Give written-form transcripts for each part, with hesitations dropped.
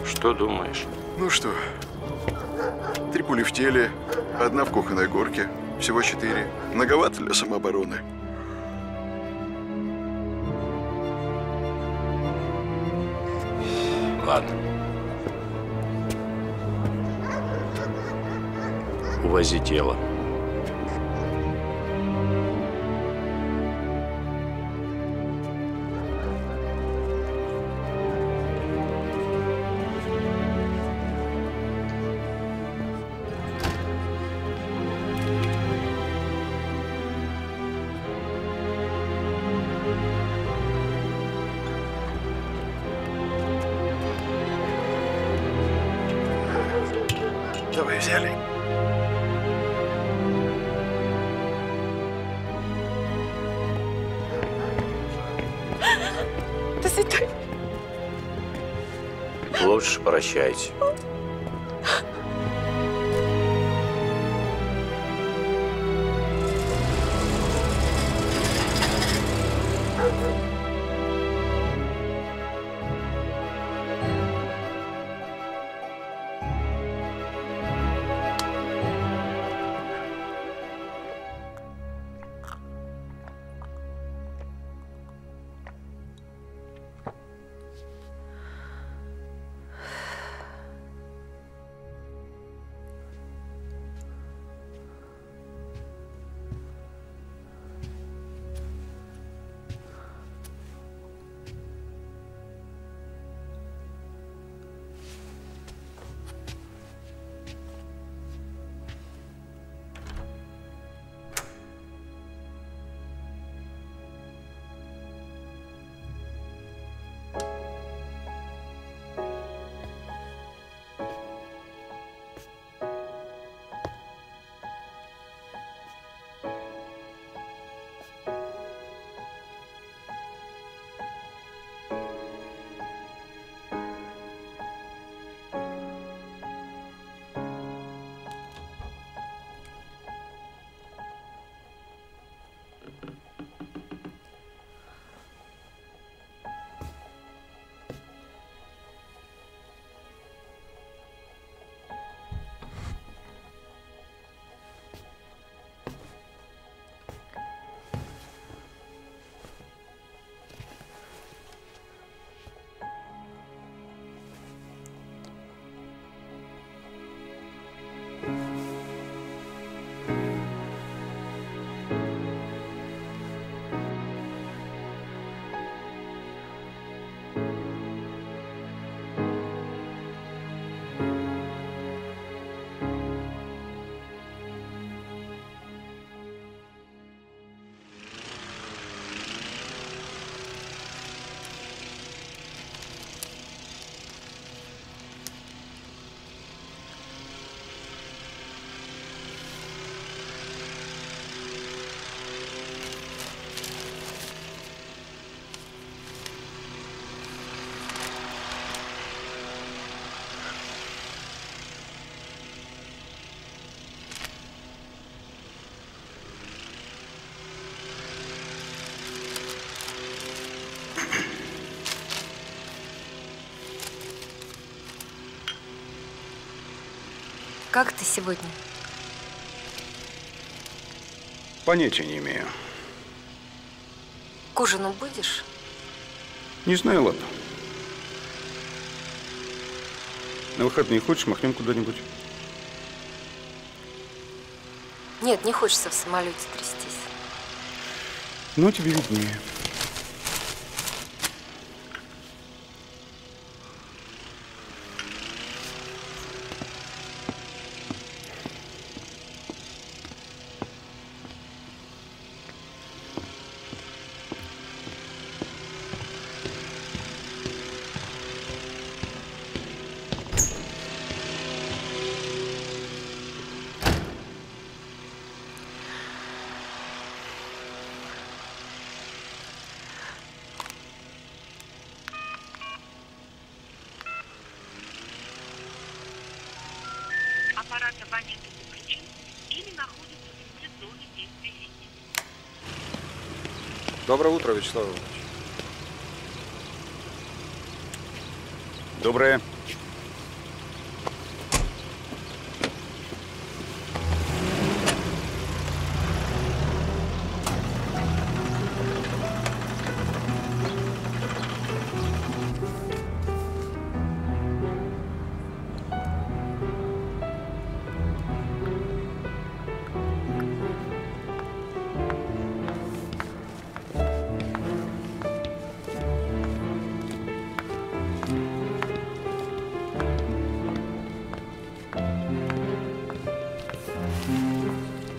Что думаешь? Ну что, 3 пули в теле, 1 в кухонной горке, всего 4. Многовато для самообороны. Ладно. Увози тело. Давай, взяли. До свидания. Лучше прощайте. Как ты сегодня? Понятия не имею. К ужину будешь? Не знаю, ладно. На выходные хочешь, махнем куда-нибудь? Нет, не хочется в самолете трястись. Ну, тебе виднее. Аппарат абонента подключен или находится в зоне действия сети. Доброе утро, Вячеслав Иванович. Доброе.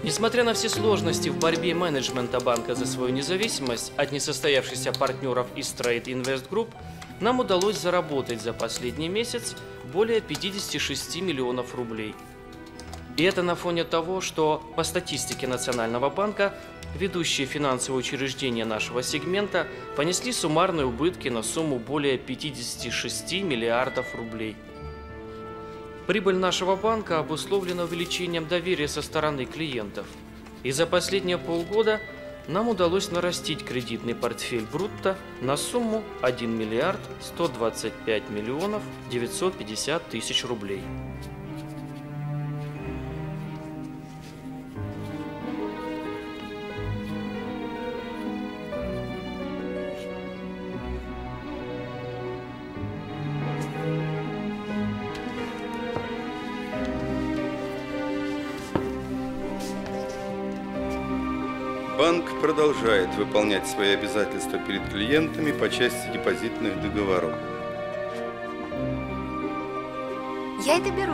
Несмотря на все сложности в борьбе менеджмента банка за свою независимость от несостоявшихся партнеров из Trade Invest Group, нам удалось заработать за последний месяц более 56 миллионов рублей. И это на фоне того, что по статистике Национального банка ведущие финансовые учреждения нашего сегмента понесли суммарные убытки на сумму более 56 миллиардов рублей. Прибыль нашего банка обусловлена увеличением доверия со стороны клиентов. И за последние полгода нам удалось нарастить кредитный портфель брутто на сумму 1 миллиард 125 миллионов 950 тысяч рублей. Банк продолжает выполнять свои обязательства перед клиентами по части депозитных договоров. Я это беру.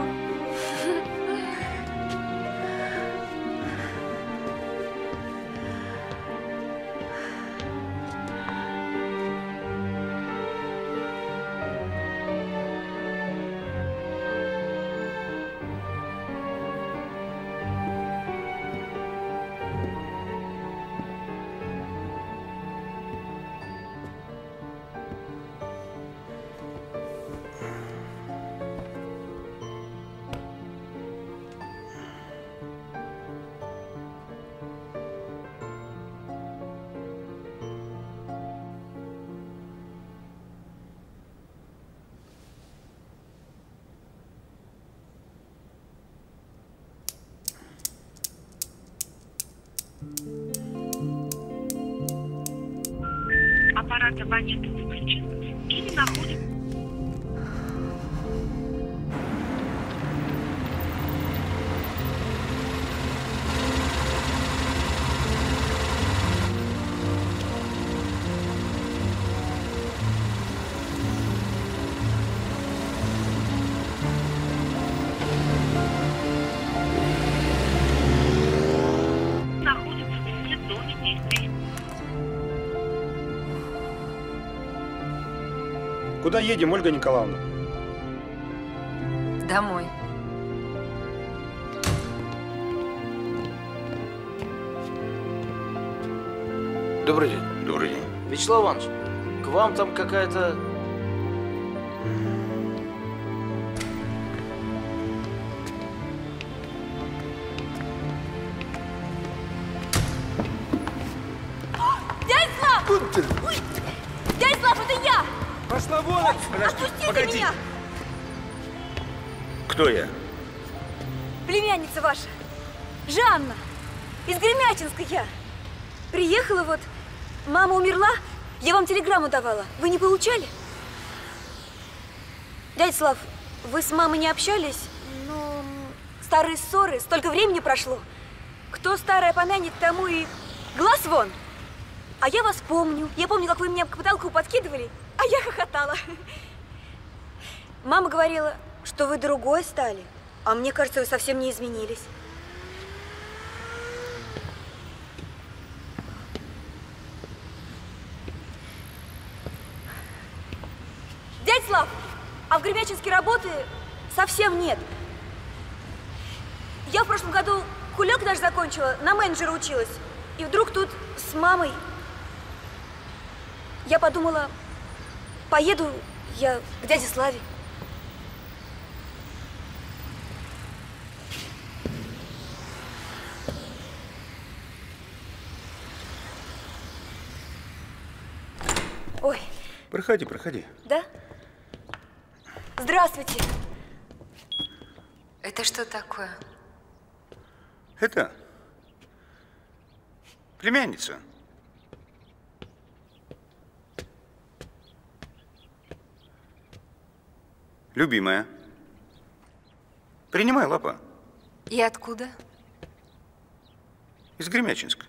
Аппарат абонента выключен или находится... находится в зоне действия. Куда едем, Ольга Николаевна? Домой. Добрый день. Добрый день. Вячеслав Иванович, к вам там какая-то... Дядь Слав! Ой, дядь Слав, это я! Пошла вон! Отпустите Погоди. меня! Кто я? Племянница ваша, Жанна, из Гремячинска я. Приехала вот, мама умерла, я вам телеграмму давала. Вы не получали? Дядь Слав, вы с мамой не общались? Ну, старые ссоры, столько времени прошло. Кто старое помянет, тому и глаз вон. А я вас помню. Я помню, как вы меня к потолку подкидывали, а я хохотала. Мама говорила, что вы другой стали, а мне кажется, вы совсем не изменились. Дядь Слав, а в Гремячинске работы совсем нет. Я в прошлом году кулек даже закончила, на менеджера училась. И вдруг тут с мамой я подумала, поеду я к дяде Славе. Ой. Проходи, проходи. Да? Здравствуйте. Это что такое? Это племянница. Любимая. Принимай, лапа. И откуда? Из Гремячинска.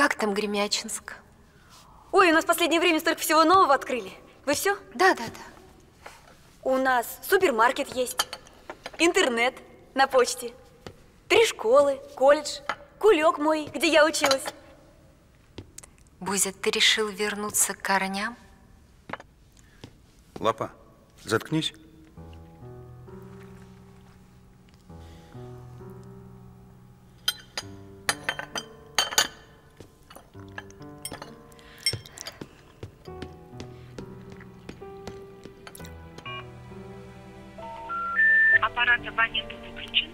Как там Гремячинск? Ой, у нас в последнее время столько всего нового открыли. Вы все? Да. У нас супермаркет есть, интернет на почте, 3 школы, колледж, кулек мой, где я училась. Бузя, ты решил вернуться к корням? Лапа, заткнись. Аппарат абонента выключен.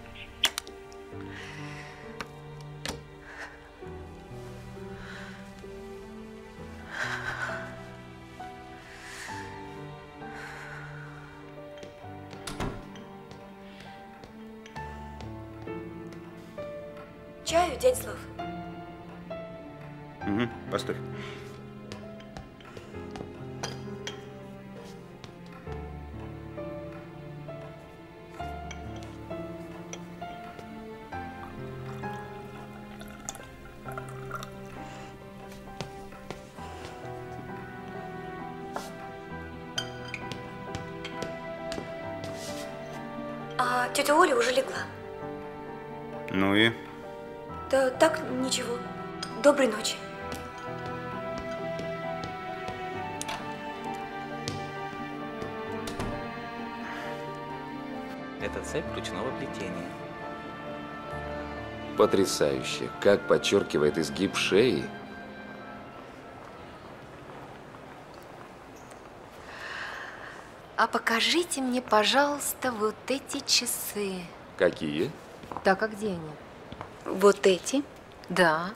Чаю, дядя Слав? Угу, поставь. А тетя Оля уже легла. Ну и? Да так, ничего. Доброй ночи. Это цепь ручного плетения. Потрясающе. Как подчеркивает изгиб шеи. А покажите мне, пожалуйста, вот эти часы. Какие? Так, а где они? Вот эти? Да.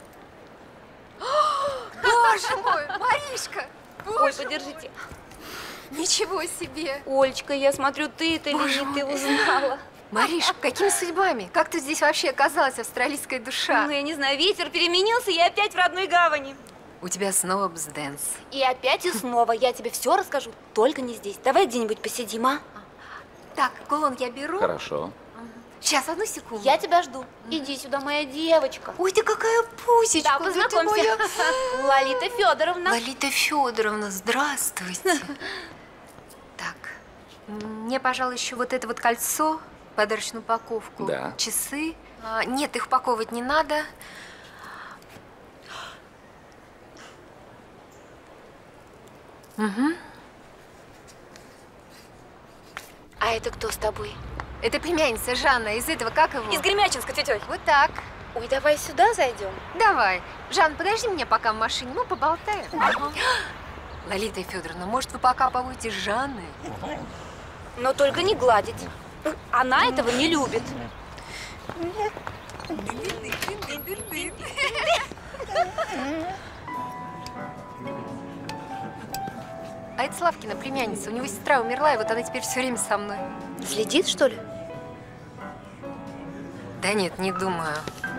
Боже мой, Маришка! Ой, подержите. Ничего себе! Олечка, я смотрю, ты это или не ты узнала? Мариш, какими судьбами? Как ты здесь вообще оказалась, австралийская душа? Ну, я не знаю, ветер переменился, и опять в родной гавани. У тебя снова бзденс. И опять и снова. Я тебе все расскажу, только не здесь. Давай где-нибудь посидим, а? Так, кулон я беру. Хорошо. Сейчас, одну секунду. Я тебя жду. Иди сюда, моя девочка. Ой, ты какая пусечка. Да, познакомься. Лолита Федоровна. Лолита Федоровна, здравствуйте. Так, мне, пожалуй, еще вот это вот кольцо, подарочную упаковку. Да. Часы. Нет, их упаковывать не надо. Угу. А это кто с тобой? Это племянница Жанна из этого, как его? Из Гремячинска, тетя Оль. Вот так. Ой, давай сюда зайдем. Давай. Жан, подожди меня пока в машине, мы поболтаем. Ага. Лолита Федоровна, может, вы пока побудете с Жанной? Но только не гладить. Она этого не любит. А это Славкина племянница. У него сестра умерла, и вот она теперь все время со мной. Следит, что ли? Да нет, не думаю.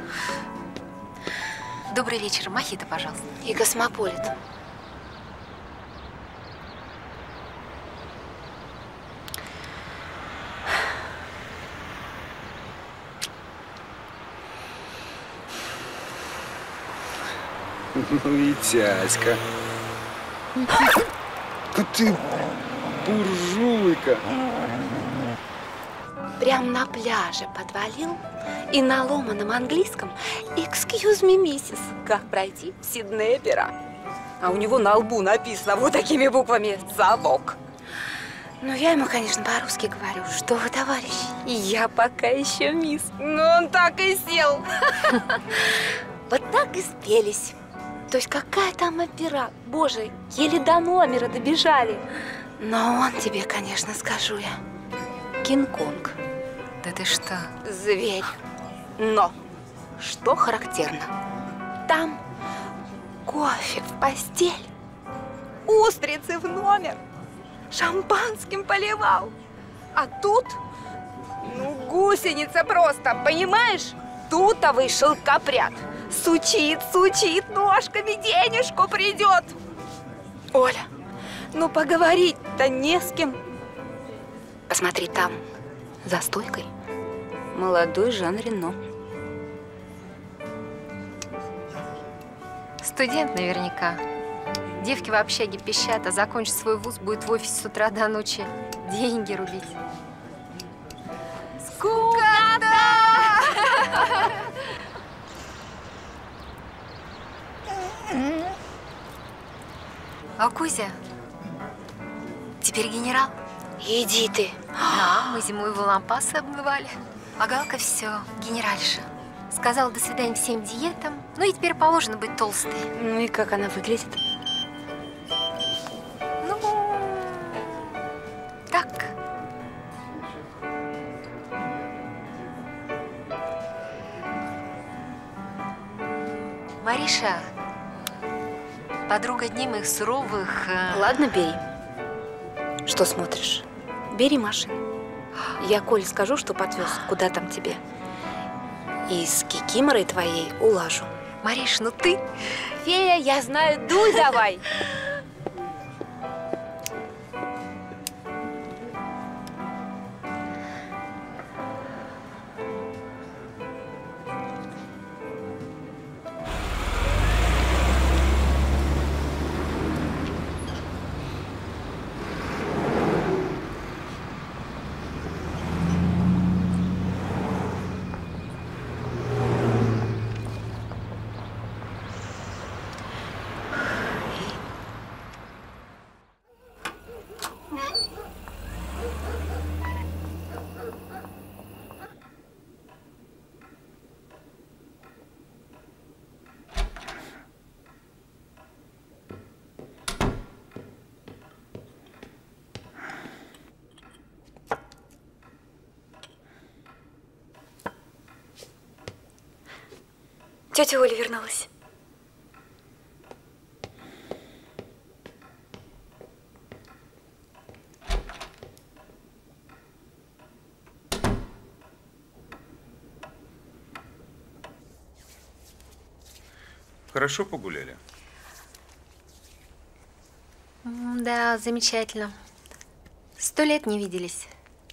Добрый вечер. Мохито, пожалуйста. И космополит. Ну и тяська. Ты буржуйка. Прям на пляже подвалил и на ломаном английском «Excuse me, миссис, как пройти в Сиднепера?» А у него на лбу написано вот такими буквами «Залог». Ну, я ему, конечно, по-русски говорю: «Что вы, товарищ, я пока еще мисс». Ну, он так и сел. Вот так и спелись. То есть какая там опера? Боже, еле до номера добежали. Но он тебе, конечно, скажу я, Кинг-Конг. Да ты что? Зверь. Но, что характерно, там кофе в постель, устрицы в номер, шампанским поливал. А тут, ну, гусеница просто, понимаешь? Тутовый шелкопряд. Сучит, сучит ножками, денежку придет. Оля, ну поговорить-то не с кем. Посмотри, там, за стойкой, молодой Жан Рено. Студент наверняка. Девки в общаге пищат, а закончит свой вуз, будет в офисе с утра до ночи деньги рубить. Скукота! А Кузя теперь генерал. Иди ты. Да, мы зимой его лампасы обмывали. А Галка все, генеральша. Сказала до свидания всем диетам. Ну и теперь положено быть толстой. Ну и как она выглядит? Ну, так. Мариша, подруга дней моих суровых... Ладно, бери. Что смотришь? Бери машину. Я Коле скажу, что подвез, куда там тебе. И с кикиморой твоей улажу. Мариш, ну ты... Фея, я знаю, дуй давай. Тетя Оля вернулась. Хорошо погуляли? Да, замечательно. 100 лет не виделись.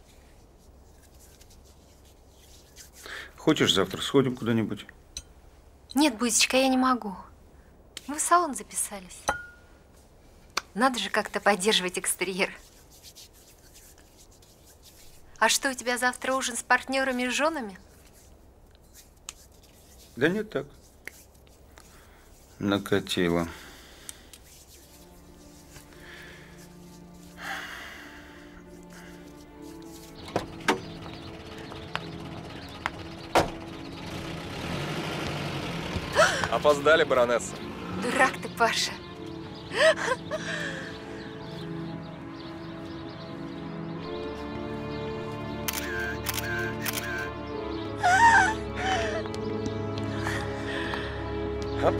Хочешь, завтра сходим куда-нибудь? Нет, Бузечка, я не могу. Мы в салон записались. Надо же как-то поддерживать экстерьер. А что, у тебя завтра ужин с партнерами и женами? Да нет, так. Накатило. Опоздали, баронесса. Дурак ты, Паша. Оп.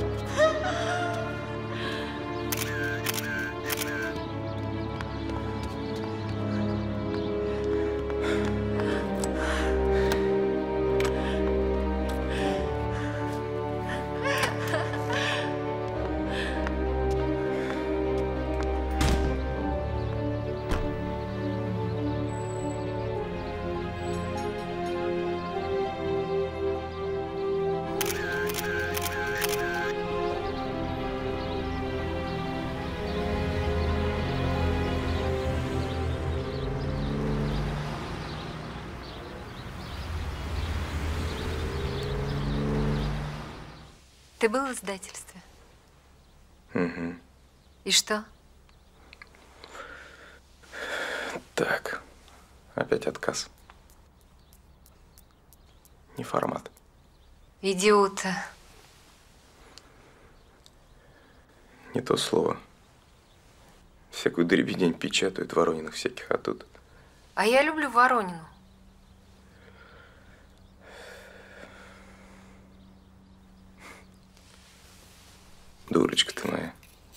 Ты был в издательстве? Угу. И что? Так, опять отказ. Не формат. Идиота. Не то слово. Всякую дребедень печатают, Ворониных всяких, а тут... А я люблю Воронину. Дурочка ты моя.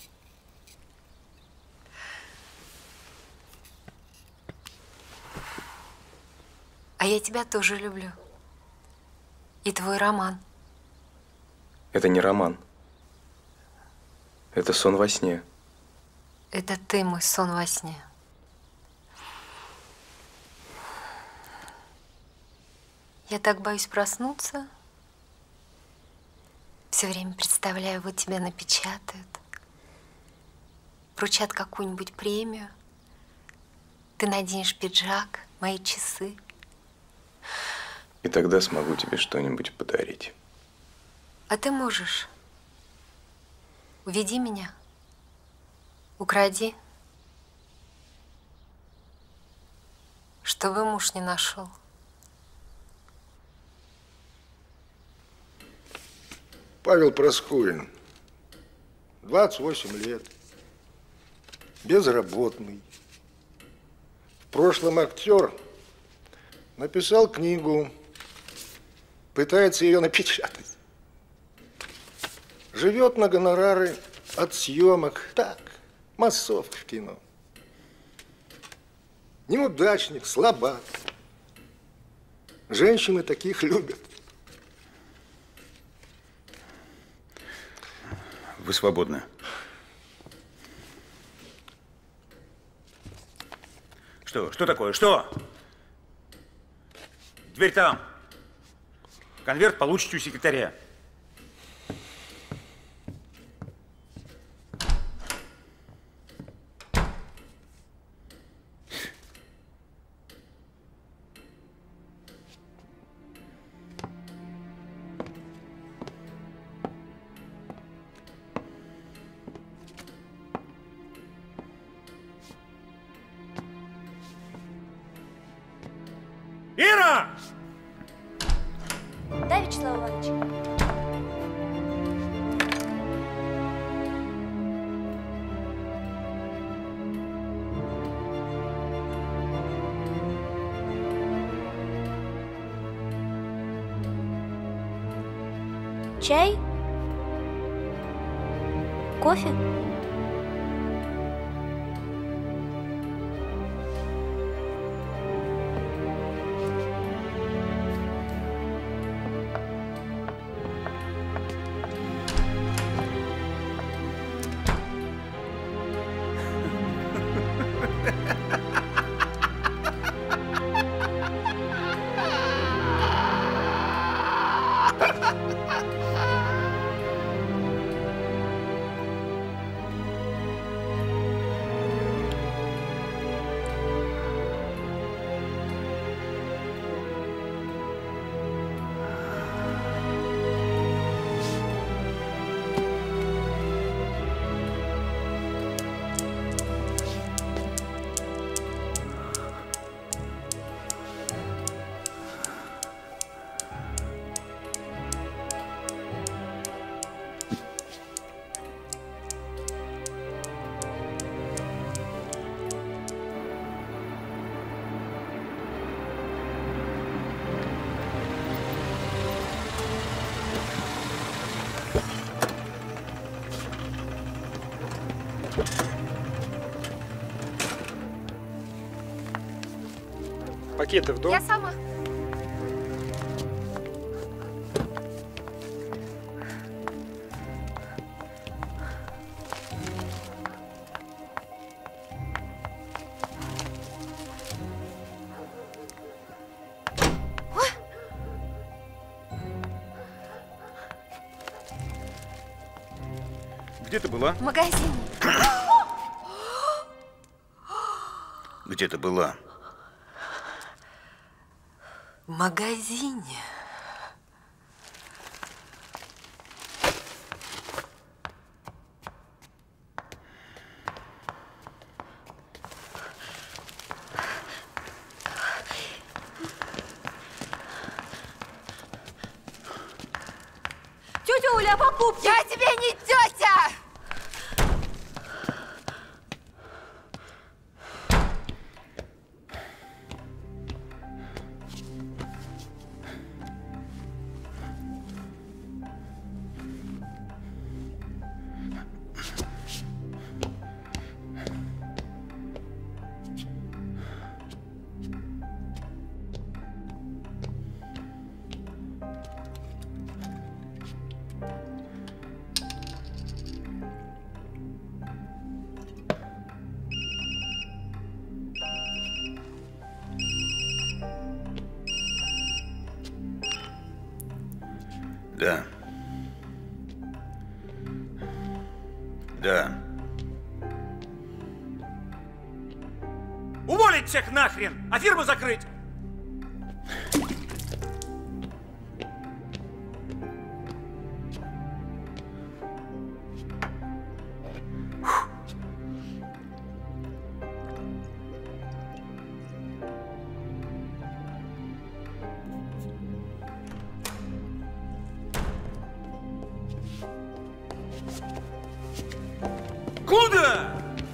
А я тебя тоже люблю. И твой роман. Это не роман. Это сон во сне. Это ты мой сон во сне. Я так боюсь проснуться. Все время представляю, вот тебя напечатают, вручат какую-нибудь премию, ты наденешь пиджак, мои часы. И тогда смогу тебе что-нибудь подарить. А ты можешь. Уведи меня. Укради. Чтобы муж не нашел. Павел Проскурин, 28 лет, безработный. В прошлом актер, написал книгу, пытается ее напечатать. Живет на гонорары от съемок, так, массовка в кино. Неудачник, слабак. Женщины таких любят. Вы свободны. Что? Что такое? Что? Дверь там. Конверт получите у секретаря. Ира! Да, Вячеслав Иванович? Чай? Кофе? Пакеты в дом? Я сама. Где ты была? В магазине. Где ты была? В магазине. Тетя Оля, покупки! Я тебе не тетя! Да. Да. Уволить всех нахрен, а фирму закрыть! Куда?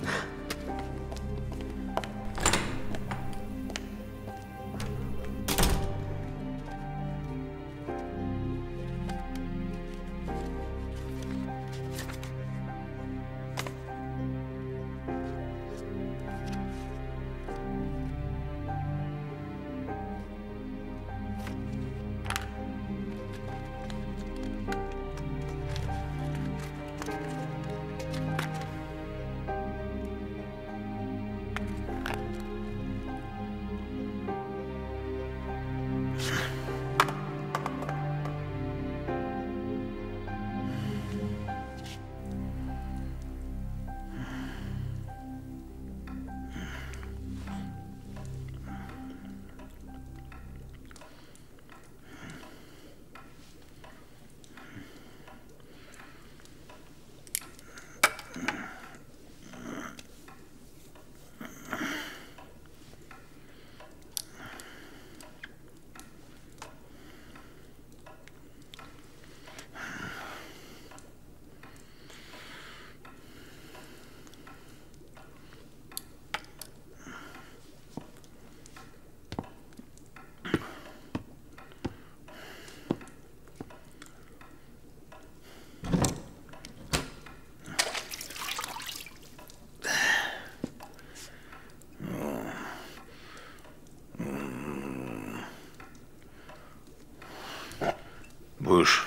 Будешь?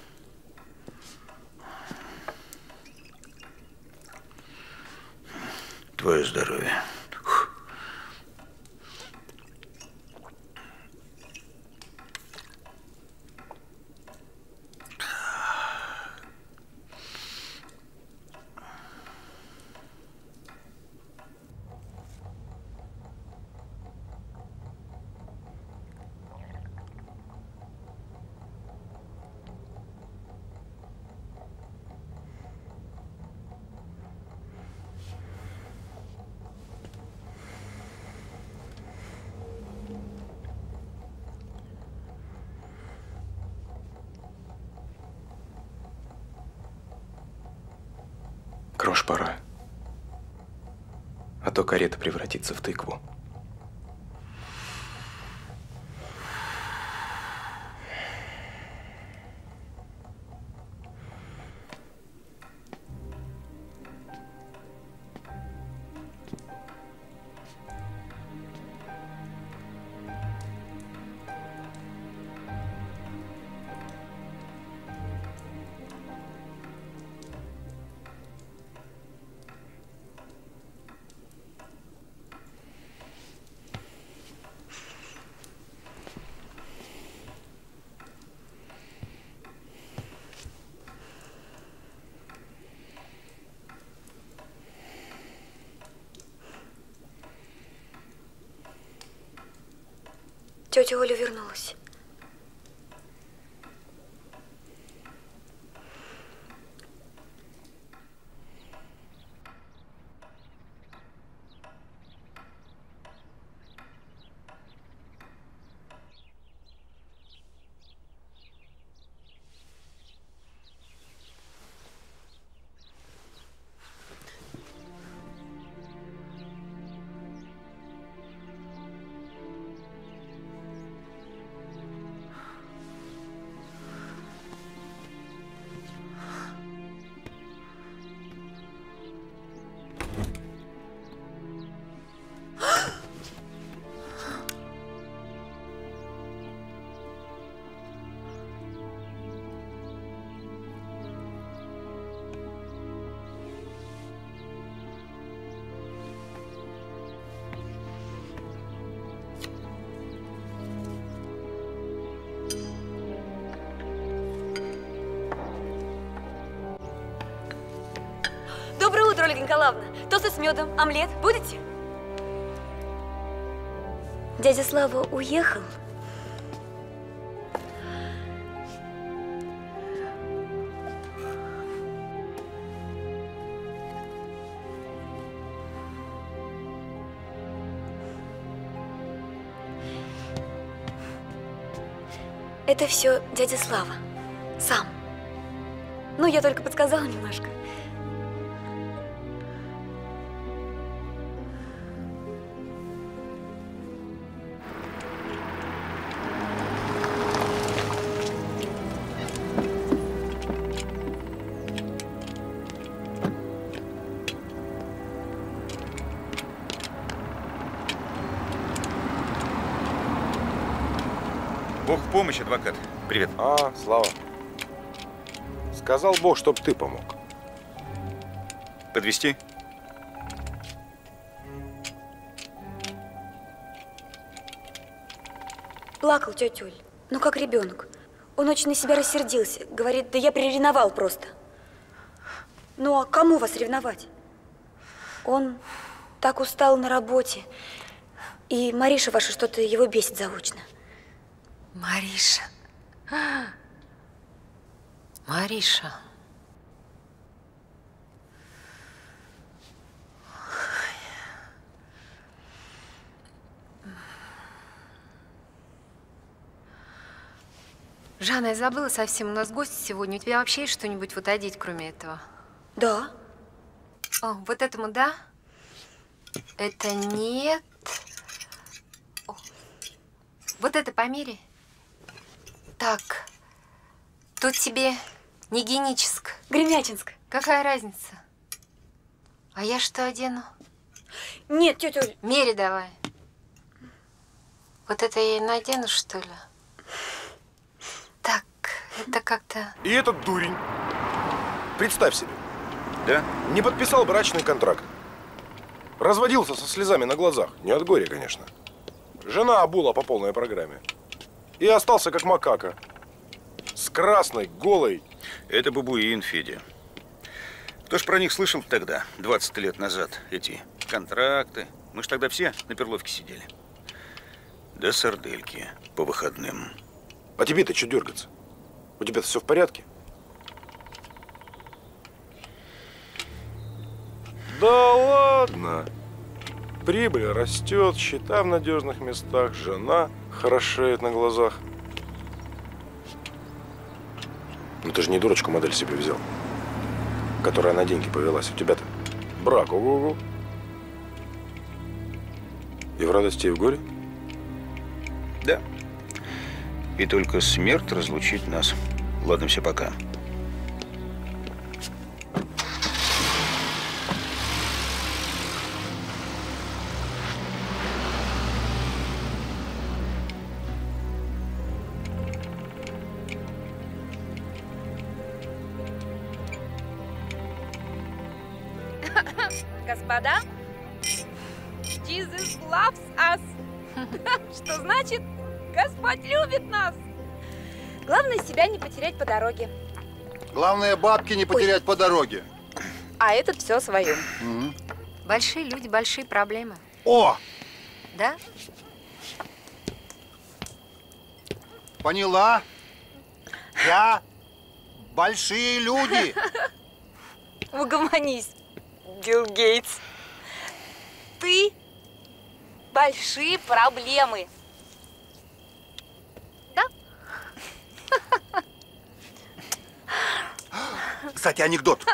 Твое здоровье. Крош, пора. А то карета превратится в тыкву. Тетя Оля вернулась. Ольга Николаевна. Тосты с медом, омлет. Будете? Дядя Слава уехал. Это все дядя Слава. Сам. Ну, я только подсказала немножко. Бог в помощь, адвокат. Привет. Слава. Сказал Бог, чтоб ты помог. Подвезти? Плакал тетя Оль. Ну, как ребенок. Он очень на себя рассердился. Говорит, да я приревновал просто. Ну, а кому вас ревновать? Он так устал на работе. И Мариша ваша что-то его бесит заочно. Мариша. Мариша. Жанна, я забыла совсем, у нас гости сегодня. У тебя вообще есть что-нибудь вот одеть, кроме этого? Да. О, вот этому да? Это нет. О, вот это померяй. Так, тут тебе не Геническ. Гремячинск. Какая разница? А я что одену? Нет, тетя Оль. Меряй давай. Вот это я и надену, что ли? Так, это как-то... И этот дурень, представь себе, да? Не подписал брачный контракт. Разводился со слезами на глазах. Не от горя, конечно. Жена обула по полной программе. И остался как макака. С красной, голой. Это бабуин, Федя. Кто ж про них слышал тогда, 20 лет назад? Эти контракты. Мы ж тогда все на перловке сидели. Да сардельки по выходным. А тебе-то что дергаться? У тебя-то все в порядке? Да ладно. Прибыль растет, счета в надежных местах, жена хорошеет на глазах. Ну ты же не дурочку модель себе взял, которая на деньги повелась. У тебя-то брак, ого-го. И в радости, и в горе? Да. И только смерть разлучит нас. Ладно, все, пока. Господа, Jesus loves us. Что значит, Господь любит нас. Главное, себя не потерять по дороге. Главное, бабки не потерять по дороге. А этот все свое. Большие люди, большие проблемы. О! Да? Поняла? Я большие люди. Угомонись, Билл Гейтс. Ты большие проблемы. Да? Кстати, анекдот.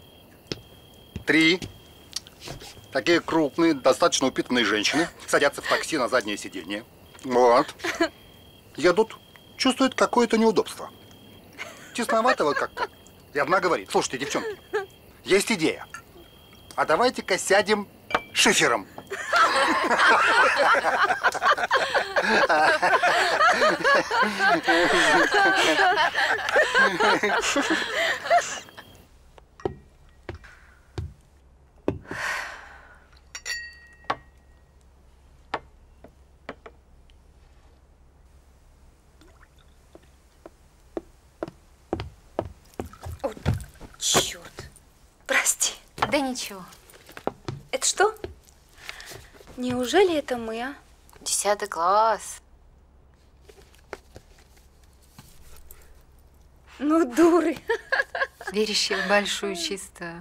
3 такие крупные, достаточно упитанные женщины садятся в такси на заднее сиденье. Вот. Едут, чувствуют какое-то неудобство. Тесноватого как-то. И одна говорит: слушайте, девчонки, есть идея. А давайте-ка сядем шифером. Черт. Прости. Да Да ничего. Это что? Неужели это мы, а? 10 класс. Ну, дуры. Верящие в большую чистую.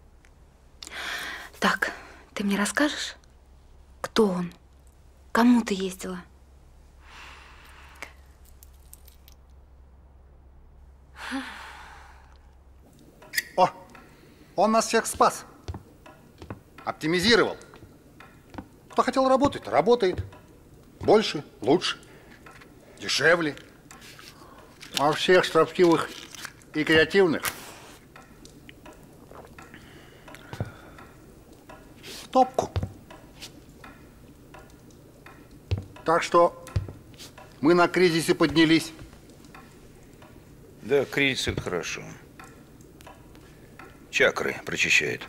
Так, ты мне расскажешь, кто он? Кому ты ездила? О, он нас всех спас. Оптимизировал. Кто хотел работать, работает. Больше, лучше, дешевле. А всех строптивых и креативных в топку. Так что мы на кризисе поднялись. Да, кризис – это хорошо. Чакры прочищает.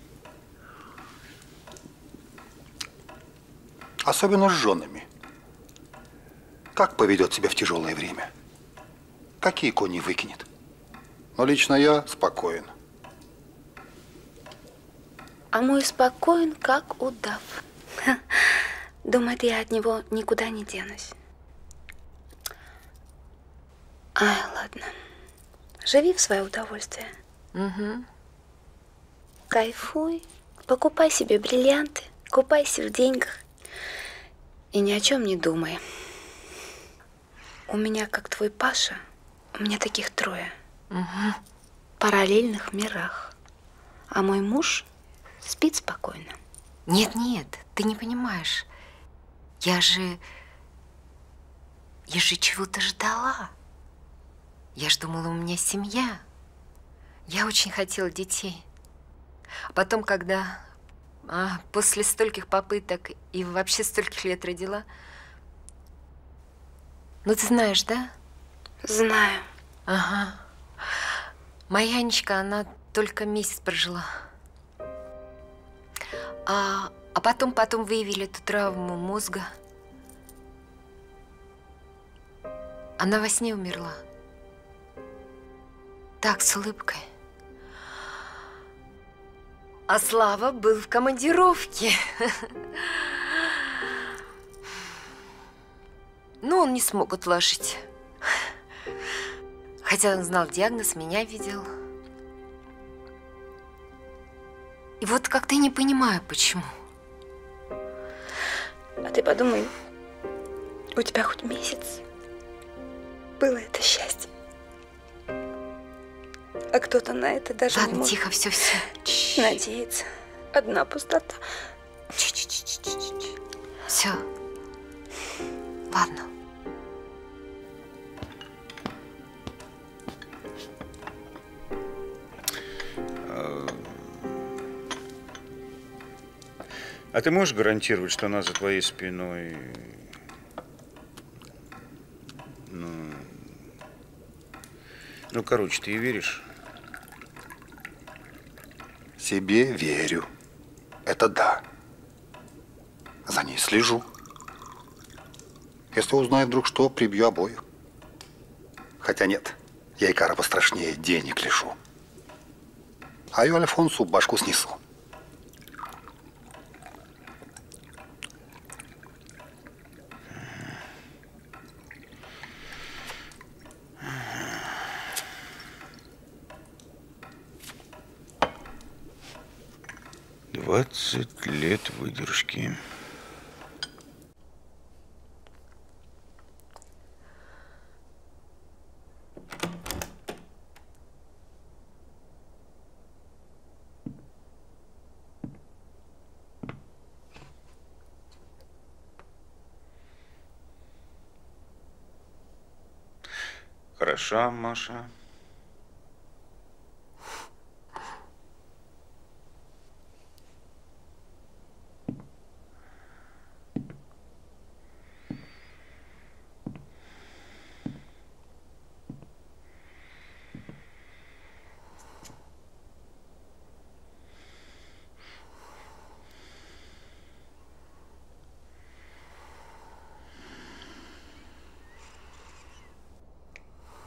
Особенно с женами. Как поведет себя в тяжелое время? Какие кони выкинет? Но лично я спокоен. А мой спокоен, как удав. Думает, я от него никуда не денусь. Ай, ладно. Живи в свое удовольствие. Угу. Кайфуй. Покупай себе бриллианты. Купайся в деньгах. И ни о чем не думай. У меня, как твой Паша, у меня таких 3. Угу. В параллельных мирах. А мой муж спит спокойно. Нет, ты не понимаешь. Я же чего-то ждала. Я ж думала, у меня семья. Я очень хотела детей. А потом, когда после стольких попыток и вообще стольких лет родила. Ну, ты знаешь, да? Знаю. Ага. Моя Анечка, она только месяц прожила. А потом выявили эту травму мозга. Она во сне умерла. Так, с улыбкой. А Слава был в командировке. Но он не смог отложить. Хотя он знал диагноз, меня видел. И вот как-то я не понимаю, почему. А ты подумай, у тебя хоть месяц было это счастье. А кто-то на это даже Ладно, не может. тихо, все. Надеется. Одна пустота. Все. Ладно. А ты можешь гарантировать, что она за твоей спиной... Ну, короче, ты ей веришь? Себе верю. Это да. За ней слежу. Если узнаю вдруг что, прибью обоих. Хотя нет, я и кара пострашнее, денег лишу. А ее Альфонсу башку снесу. «20 лет выдержки». Хороша, Маша.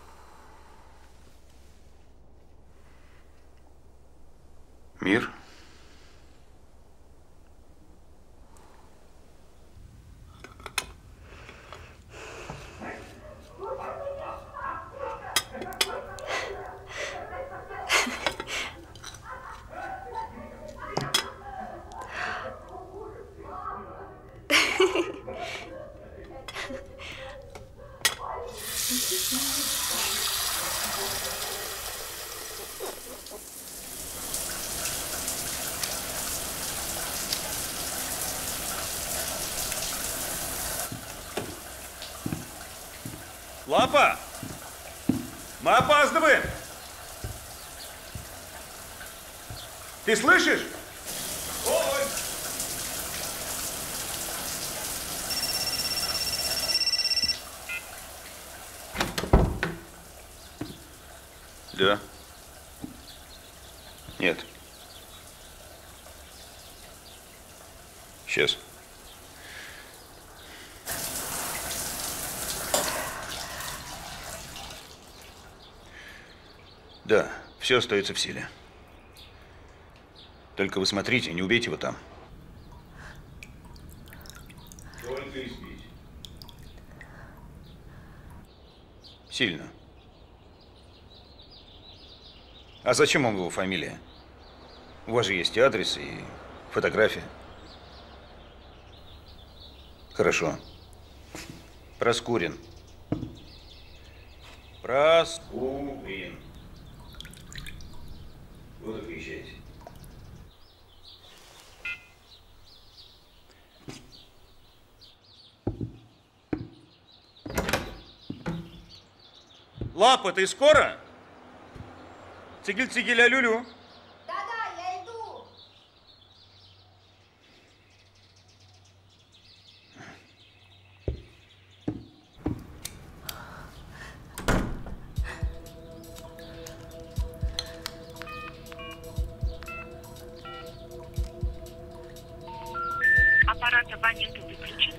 Мир Лапа! Мы опаздываем! Ты слышишь? Ой! Да. Нет. Сейчас. Да, все остается в силе. Только вы смотрите, не убейте его там. Только избить. Сильно. А зачем вам его фамилия? У вас же есть и адрес, и фотография. Хорошо. Проскурин. Проскурин. Вот и приезжайте. Лапа, ты скоро? Цигель-цигель, а-лю-лю. Да-да, я иду. Аппарат абонента выключен.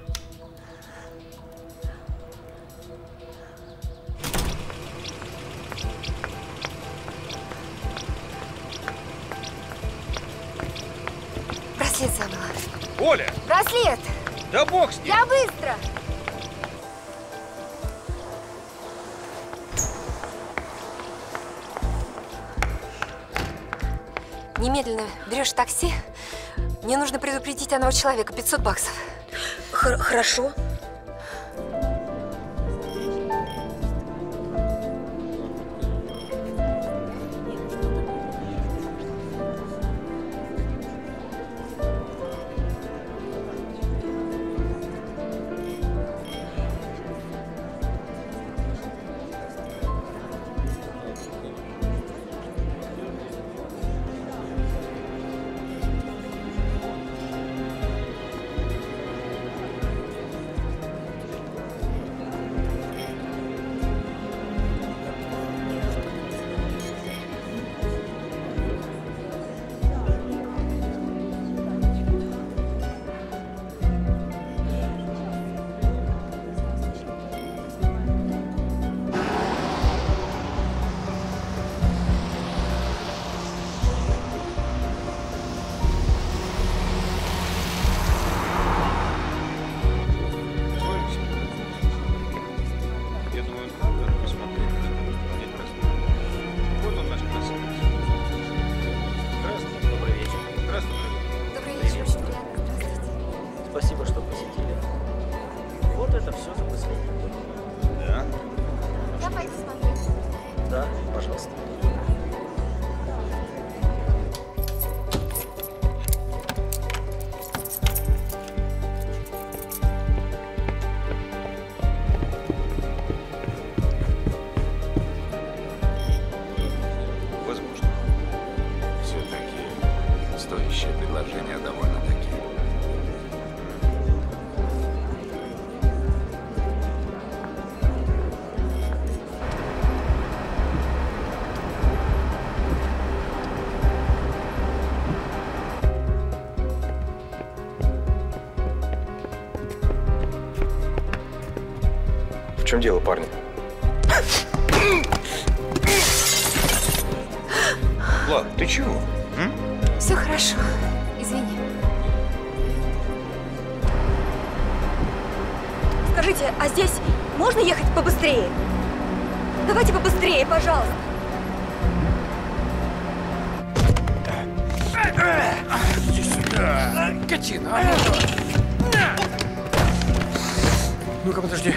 Браслет забыла. Оля! Браслет! Да бог с ним! Я быстро! Немедленно берешь такси. Мне нужно предупредить одного человека. 500 баксов. Хорошо. Спасибо, что посетили. Вот это все за последний год. Да? Давайте смотреть. Да, пожалуйста. Возможно. Все-таки стоящее предложение довольно-таки. В чем дело, парни? Влад, ты чего? Все хорошо. Извини. Скажите, а здесь можно ехать побыстрее? Давайте побыстрее, пожалуйста. Иди сюда. Катина, ну-ка, подожди.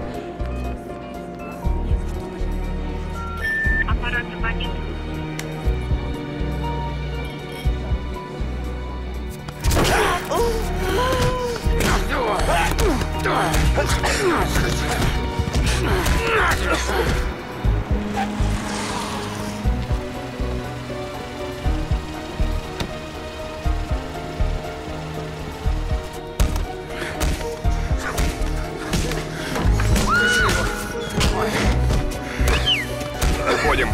Аппарат абонента. Уходим.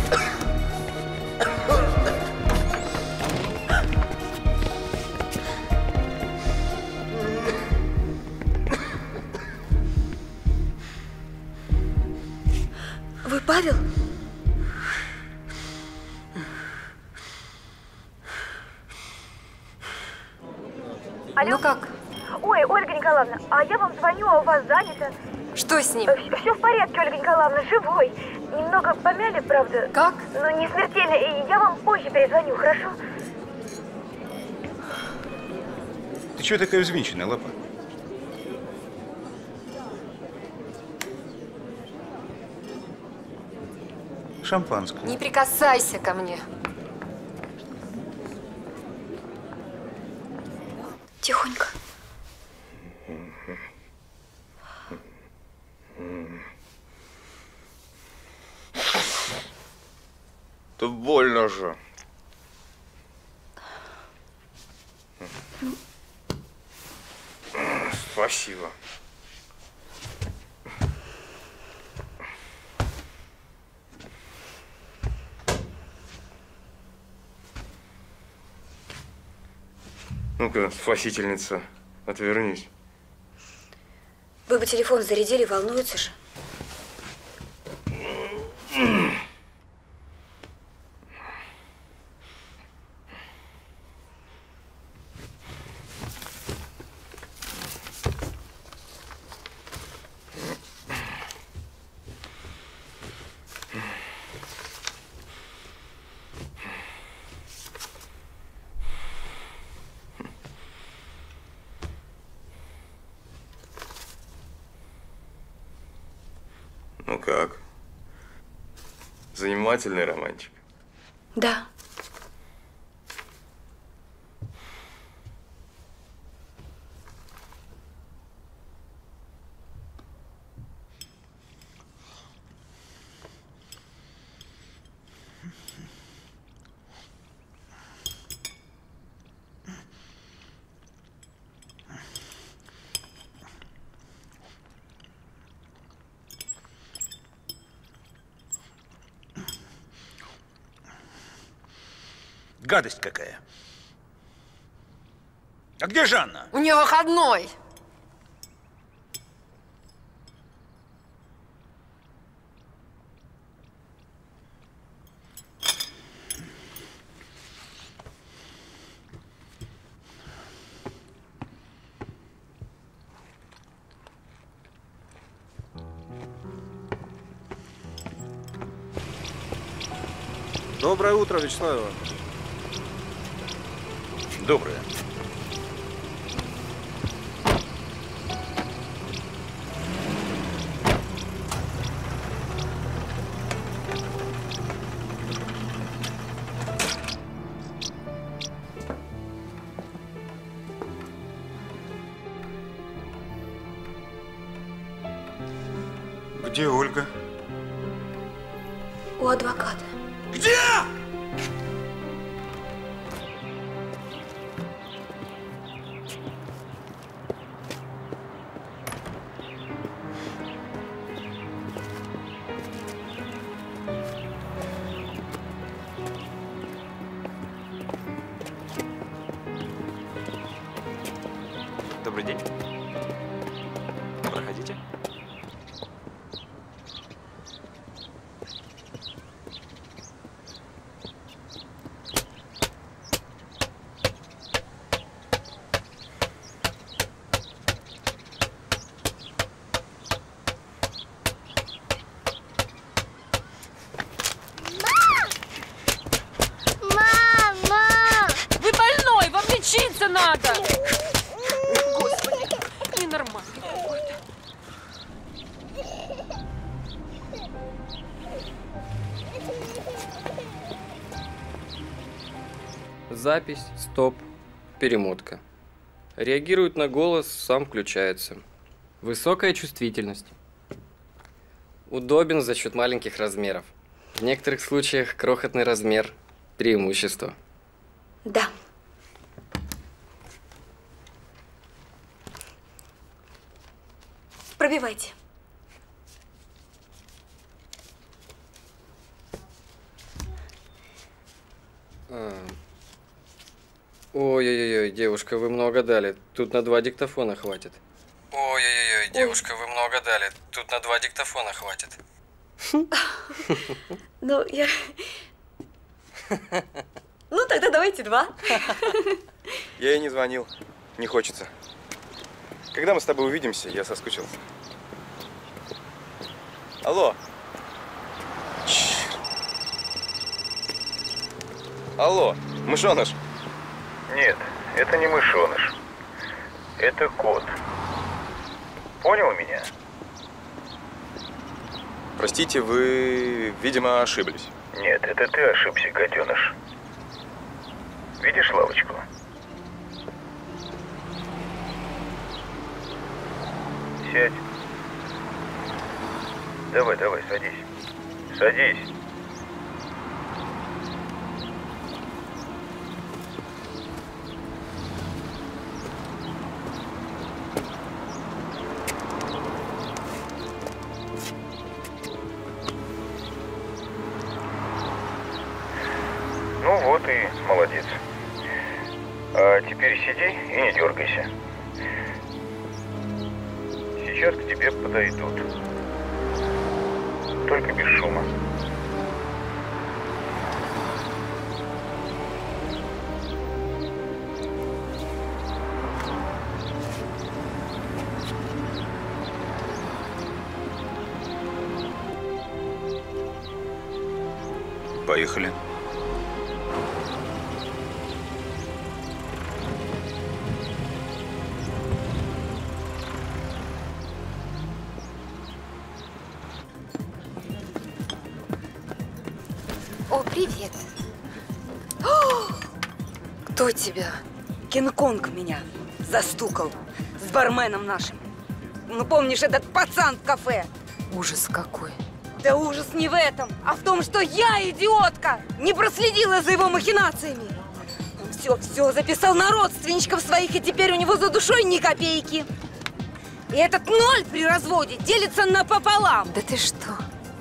Вы Павел? Алло? Ну как? Ой, Ольга Николаевна, а я вам звоню, а у вас занято. Что с ним? Все в порядке, Ольга Николаевна, живой. Немного помяли, правда. Как? Но не смертельно, и я вам позже перезвоню, хорошо? Ты чего такая взвинченная, Лапа? Шампанское. Не прикасайся ко мне. Тихонько. Да больно же. Спасибо. Ну-ка, спасительница, отвернись. Вы бы телефон зарядили, волнуются же. Ну как? Занимательный романчик. Да. Гадость какая. А где Жанна? У нее выходной. Доброе утро, Вячеслав Иванович. Доброе. Где Ольга? У адвоката. Где? Добрый день. Проходите. Мама! Вы больной, вам лечиться надо! Господи, ненормальный какой-то. Запись, стоп, перемотка. Реагирует на голос, сам включается. Высокая чувствительность. удобен за счет маленьких размеров. В некоторых случаях крохотный размер – преимущество. Да. Пробивайте. Ой-ой-ой, девушка, вы много дали. Тут на 2 диктофона хватит. Ой-ой-ой, девушка, вы много дали. Тут на 2 диктофона хватит. Ну, я... Ну, тогда давайте 2. Я ей не звонил. Не хочется. Когда мы с тобой увидимся, я соскучился. Алло. Алло, мышоныш. Нет, это не мышоныш. Это кот. Понял меня? Простите, вы, видимо, ошиблись. Нет, это ты ошибся, котеныш. Видишь лавочку? Сядь. Давай, давай, садись. Садись. Ну вот и молодец. А теперь сиди и не дергайся. Сейчас к тебе подойдут. Только без шума. Поехали. О, привет. Кто тебя? Кинг-Конг меня застукал с барменом нашим. Ну, помнишь этот пацан в кафе? Ужас какой. Да ужас не в этом, а в том, что я, идиотка, не проследила за его махинациями. Он все записал на родственничков своих, и теперь у него за душой ни копейки. И этот 0 при разводе делится напополам. Да ты что?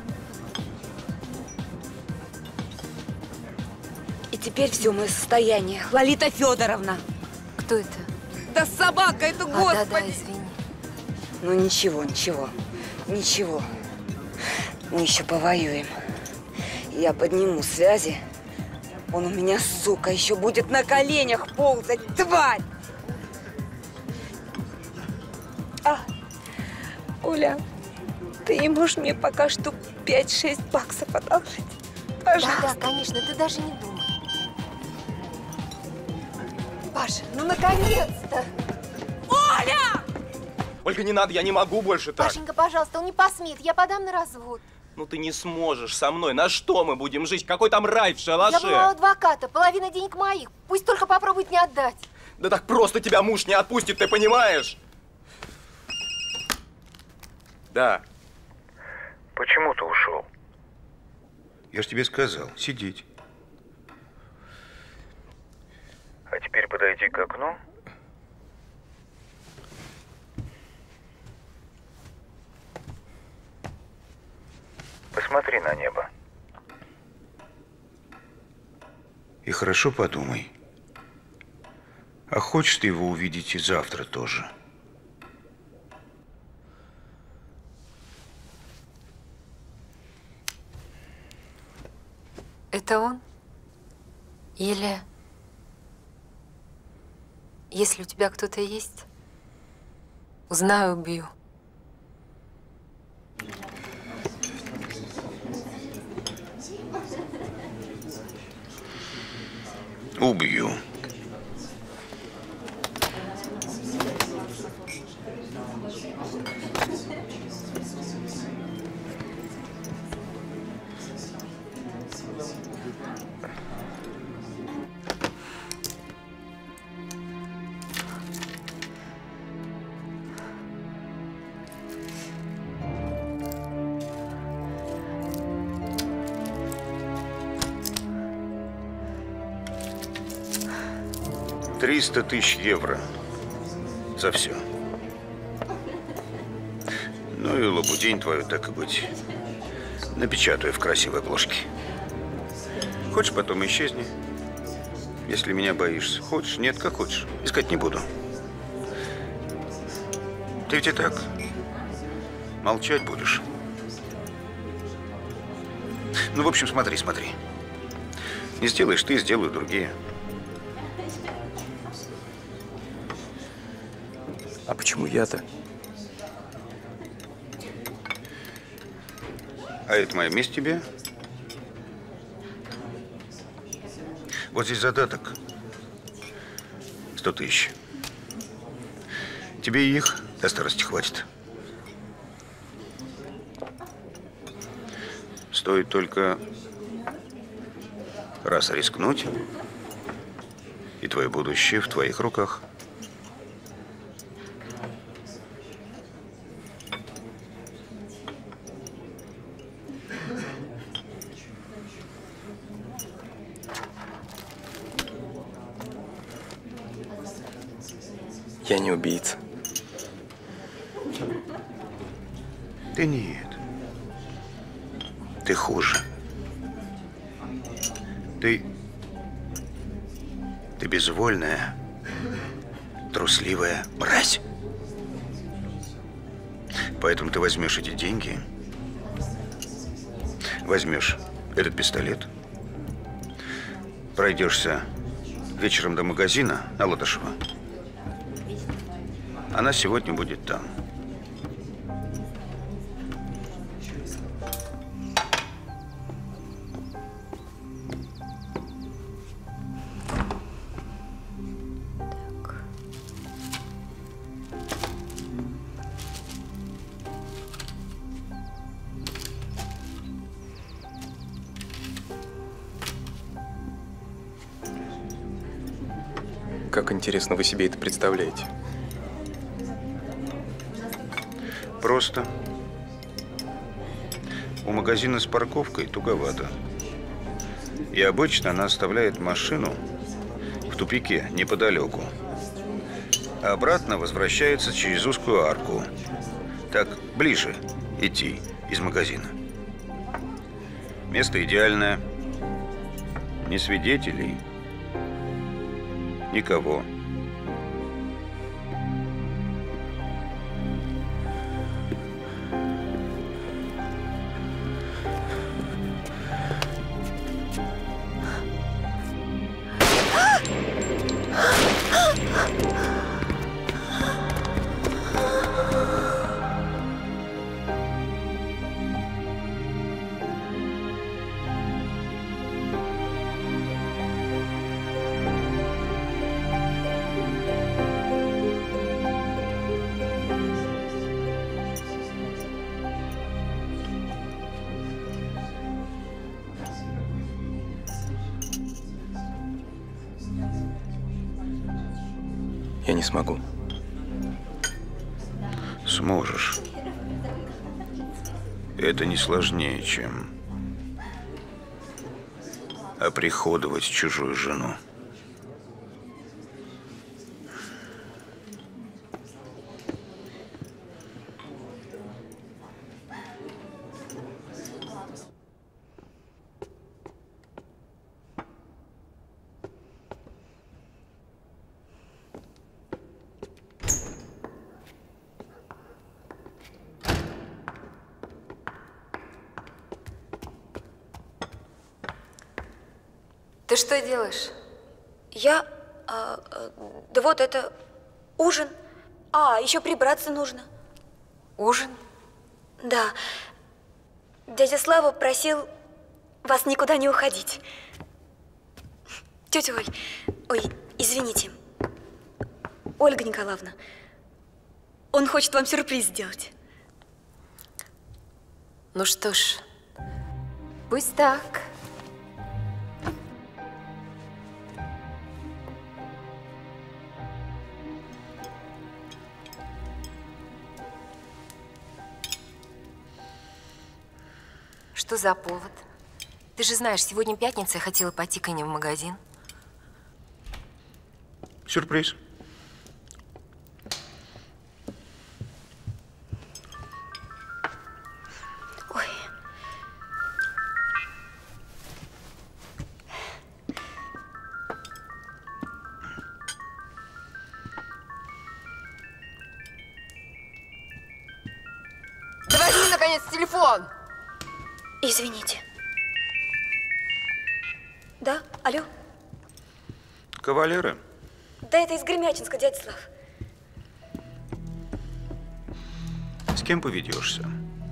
И теперь все мое состояние. Лолита Федоровна. Кто это? Да собака это, господи. Да, извини. Ну ничего, ничего. Мы еще повоюем. Я подниму связи. Он у меня, сука, еще будет на коленях ползать, тварь! Оля, ты не можешь мне пока что 5-6 баксов одолжить? Пожалуйста. Да, конечно, ты даже не думай. Паша, ну наконец-то! Оля! Ольга, не надо, я не могу больше так. Пашенька, пожалуйста, он не посмеет, я подам на развод. Ну ты не сможешь со мной. На что мы будем жить? Какой там рай в шалаше? Я была у адвоката, половина денег моих. Пусть только попробует не отдать. Да так просто тебя муж не отпустит, ты понимаешь? Да. Почему ты ушел? Я же тебе сказал, сидеть. А теперь подойди к окну. Посмотри на небо. И хорошо подумай. А хочешь ты его увидеть и завтра тоже? Это он? Или... Если у тебя кто-то есть, узнаю, убью. Убью. 300 тысяч евро за все. Ну и лабудень твою, так и быть, напечатаю в красивой обложке. Хочешь, потом исчезни, если меня боишься. Хочешь? Нет, как хочешь. Искать не буду. Ты ведь и так молчать будешь. Ну, в общем, смотри. Не сделаешь ты, сделают другие. А почему я-то? А это моя месть тебе. Вот здесь задаток. 100 тысяч. Тебе и их до старости хватит. Стоит только раз рискнуть, и твое будущее в твоих руках. Я не убийца. Ты нет. Ты хуже. Ты безвольная, трусливая мразь. Поэтому ты возьмешь эти деньги, возьмешь этот пистолет, пройдешься вечером до магазина на Латышева. Она сегодня будет там. Как интересно вы себе это представляете? Просто. У магазина с парковкой туговато. И обычно она оставляет машину в тупике неподалеку. А обратно возвращается через узкую арку. Так ближе идти из магазина. Место идеальное. Ни свидетелей, никого. Я не смогу. Сможешь. Это не сложнее, чем оприходовать чужую жену. Ты что делаешь? Я... да вот это... ужин. А, еще прибраться нужно. Ужин? Да. Дядя Слава просил вас никуда не уходить. Тетя Оль, ой, извините. Ольга Николаевна, он хочет вам сюрприз сделать. Ну что ж, пусть так. Что за повод? Ты же знаешь, сегодня пятница, я хотела пойти к Ине в магазин. Сюрприз. Ой. Да возьми, наконец, телефон! Извините. Да? Алло? Кавалеры. Да это из Гремячинска, дядя Слав. С кем поведешься?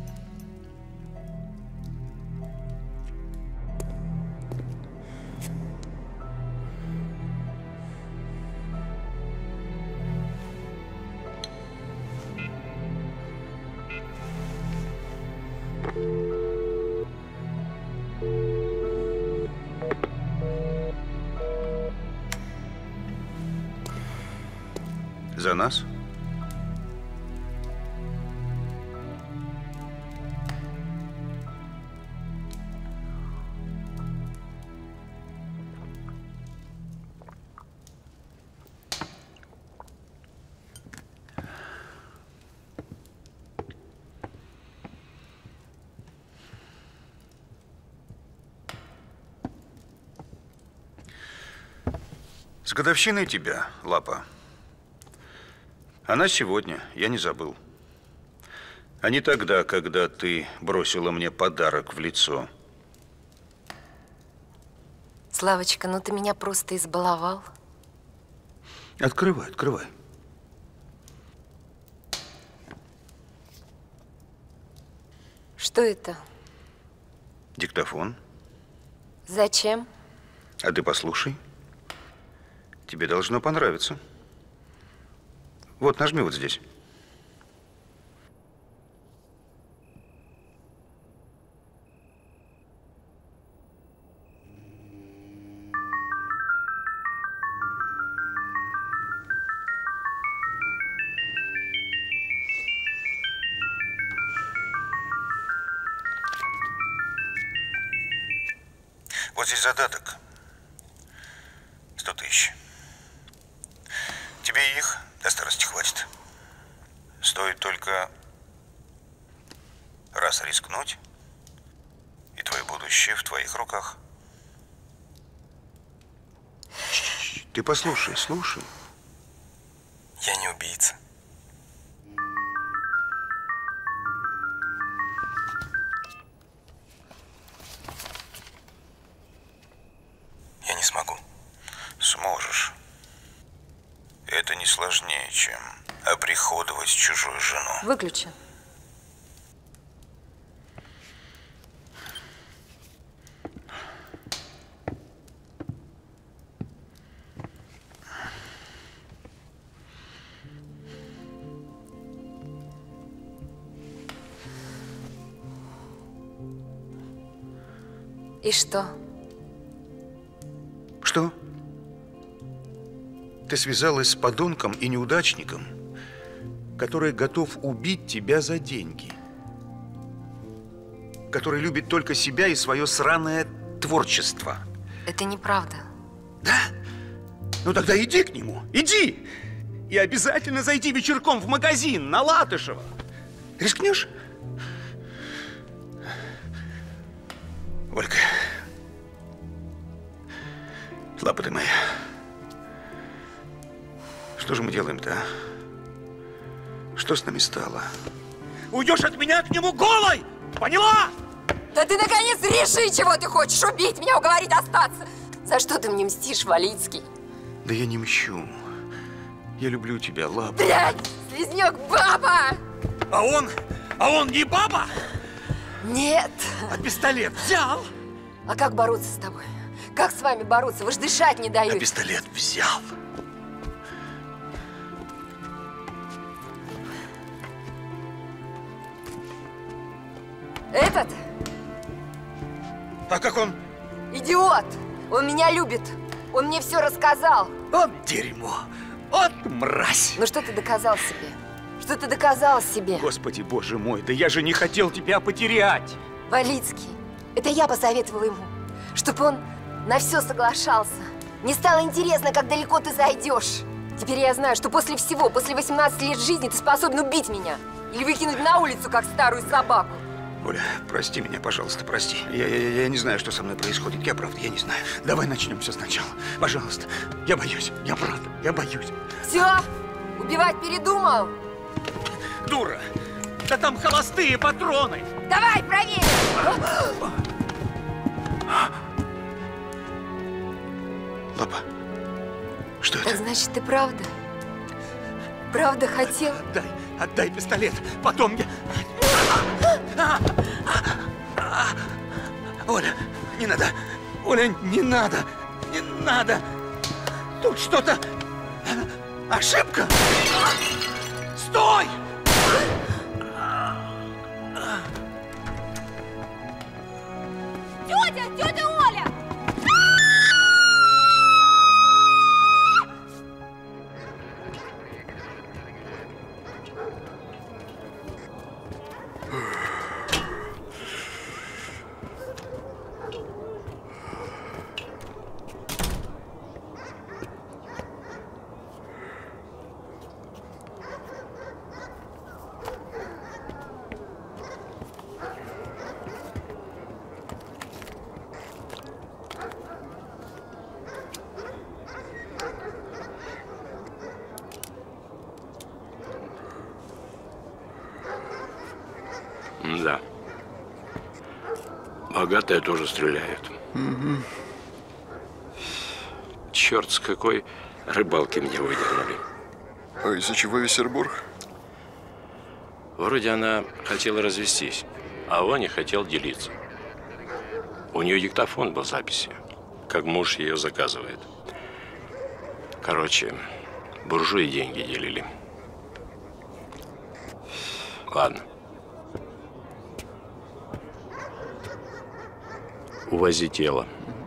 За нас? С годовщиной тебя, Лапа. Она сегодня, я не забыл. А не тогда, когда ты бросила мне подарок в лицо. Славочка, ну ты меня просто избаловал. Открывай, открывай. Что это? Диктофон. Зачем? А ты послушай. Тебе должно понравиться. Вот, нажми вот здесь. Вот здесь задаток. 100 тысяч. Тебе их до старости хватит. Стоит только раз рискнуть, и твое будущее в твоих руках. Ты послушай, слушай. Я не убийца. Я не смогу. Сможешь. Это не сложнее, чем оприходовать чужую жену. Выключи. И что? Что? Ты связалась с подонком и неудачником, который готов убить тебя за деньги, который любит только себя и свое сраное творчество. Это неправда. Да? Ну тогда иди к нему, иди! И обязательно зайди вечерком в магазин на Латышева. Рискнешь? Ольга, Лапа ты моя. Что же мы делаем-то, а? Что с нами стало? Уйдешь от меня к нему голой! Поняла? Да ты наконец реши, чего ты хочешь! Убить меня, уговорить остаться! За что ты мне мстишь, Валицкий? Да я не мщу. Я люблю тебя, Лапа. Дрянь! Слизнёк, баба! А он не баба? Нет. А пистолет взял? А как бороться с тобой? Как с вами бороться? Вы ж дышать не даете. А пистолет взял. Этот? А как он? Идиот! Он меня любит. Он мне все рассказал. Вот дерьмо. Вот мразь. Ну что ты доказал себе? Что ты доказал себе? Господи, боже мой, да я же не хотел тебя потерять. Валицкий, это я посоветовала ему, чтобы он на все соглашался. Мне стало интересно, как далеко ты зайдешь. Теперь я знаю, что после всего, после 18 лет жизни ты способен убить меня. Или выкинуть на улицу, как старую собаку. Оля, прости меня, пожалуйста, прости. Я не знаю, что со мной происходит. Я правда, я не знаю. Давай начнем все сначала. Пожалуйста. Я боюсь. Я правда, я боюсь. Все? Убивать передумал? Дура! Да там холостые патроны! Давай, проверим! Лапа, что это? Так значит, ты правда? Правда хотел? Отдай пистолет. Потом я... Оля, не надо. Оля, не надо. Не надо. Тут что-то... Ошибка. Стой! Тетя Оля! Да. Богатые тоже стреляют. Угу. Черт, с какой рыбалки меня выдернули. А из-за чего Вессербург? Вроде она хотела развестись, а Ваня хотел делиться. У нее диктофон был в записи, как муж ее заказывает. Короче, буржуи деньги делили. Ладно. Увози тело.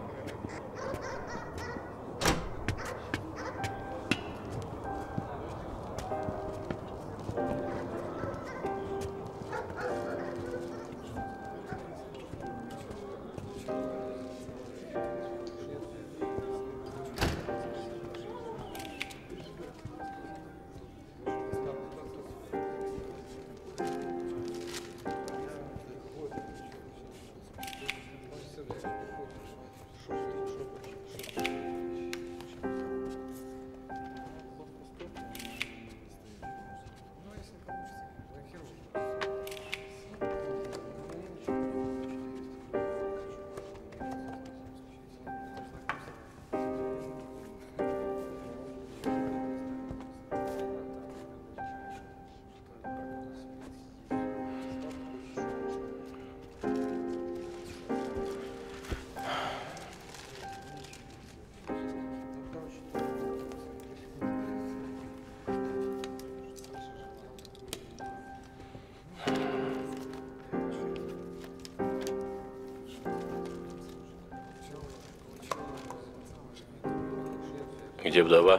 Где вдова?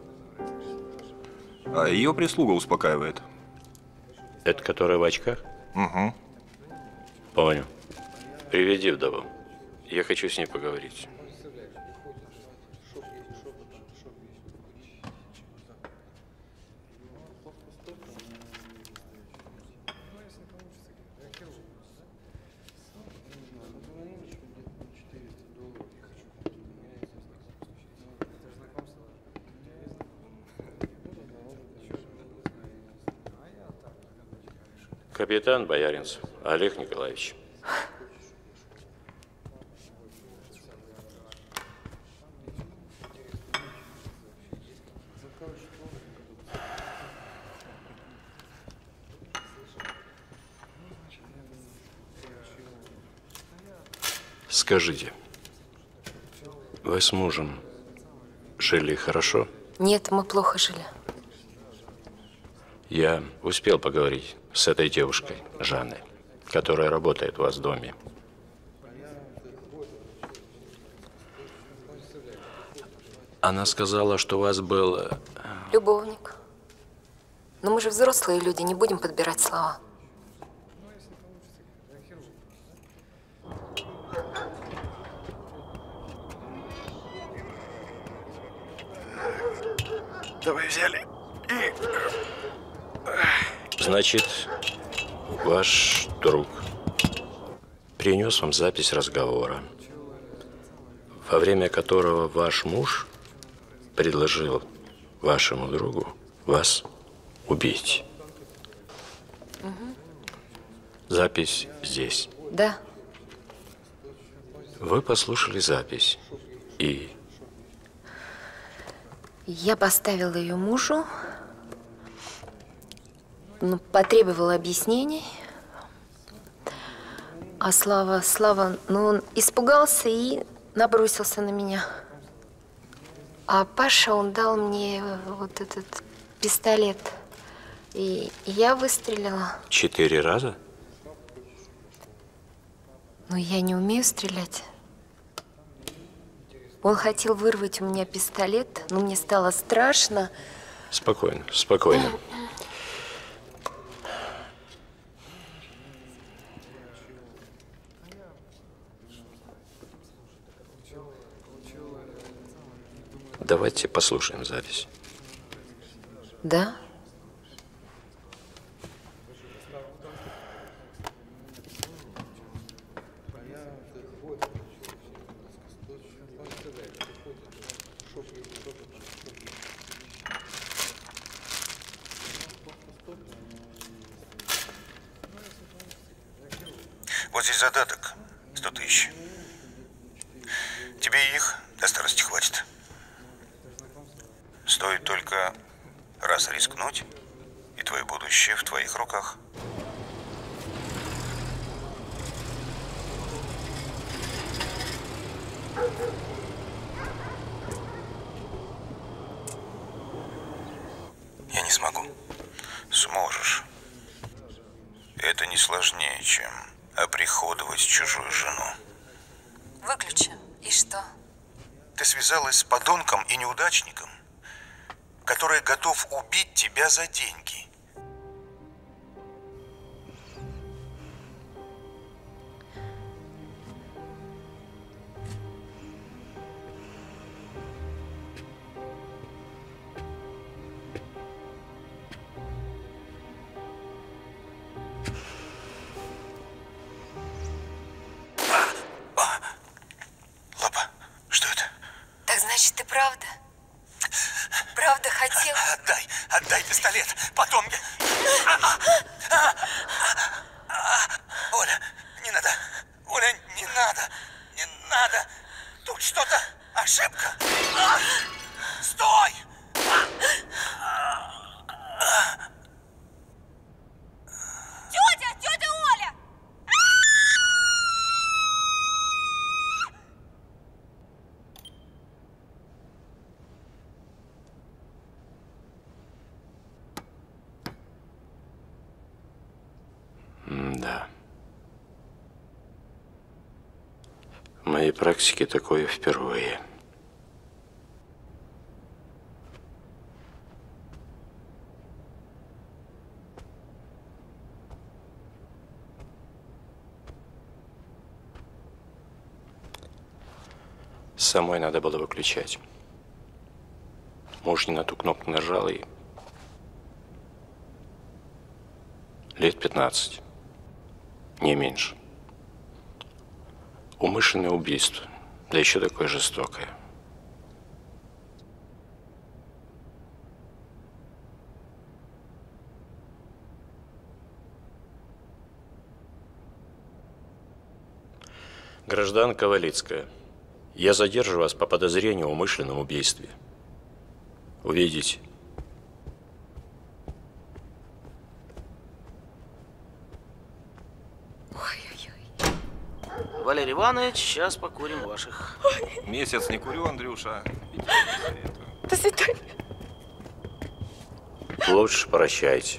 А ее прислуга успокаивает. Это которая в очках? Угу. Понял. Приведи вдову. Я хочу с ней поговорить. Капитан Бояринцев Олег Николаевич. Скажите, вы с мужем жили хорошо? Нет, мы плохо жили. Я успел поговорить с этой девушкой, Жанной, которая работает у вас в доме. Она сказала, что у вас был... Любовник. Но мы же взрослые люди, не будем подбирать слова. Давай взяли. Значит, ваш друг принес вам запись разговора, во время которого ваш муж предложил вашему другу вас убить. Угу. Запись здесь. Да. Вы послушали запись и... Я поставила ее мужу, потребовала объяснений. А Слава, он испугался и набросился на меня. А Паша, он дал мне вот этот пистолет. И я выстрелила. 4 раза? Но я не умею стрелять. Он хотел вырвать у меня пистолет, но мне стало страшно. Спокойно, спокойно. Давайте послушаем запись. Да? Вот здесь задаток 100 тысяч. Тебе их до старости хватит. Стоит только раз рискнуть, и твое будущее в твоих руках. Я не смогу. Сможешь. Это не сложнее, чем оприходовать чужую жену. Выключи. И что? Ты связалась с подонком и неудачником, который готов убить тебя за деньги. Лапа, что это? Так значит, ты правда? Правда хотел? Отдай пистолет, потом я... Оля, не надо, Оля, не надо. Тут что-то, ошибка. Стой! Тетя Оля! Да. В моей практике такое впервые. Самой надо было выключать. Муж не на ту кнопку нажал и... Лет 15. Не меньше. Умышленное убийство. Да еще такое жестокое. Гражданка Валицкая, я задержу вас по подозрению в умышленном убийстве. Увидите. Валерий Иванович, сейчас покурим ваших. Месяц не курю, Андрюша. До свидания. Лучше прощайте.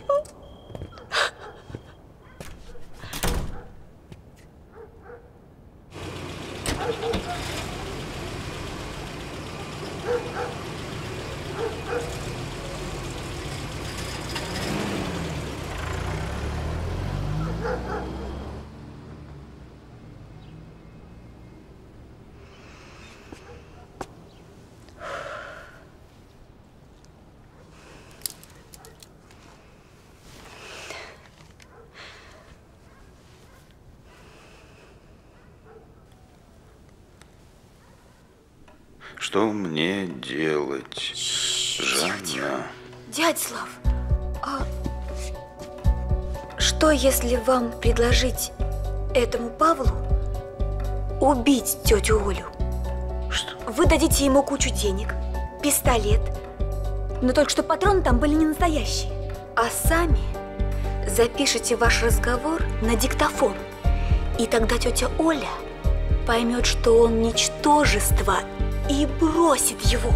Что мне делать, Жанна? Дядь Слав, что если вам предложить этому Павлу убить тетю Олю? Что? Вы дадите ему кучу денег, пистолет, но только что патроны там были не настоящие. А сами запишите ваш разговор на диктофон. И тогда тетя Оля поймет, что он ничтожество, и бросит его.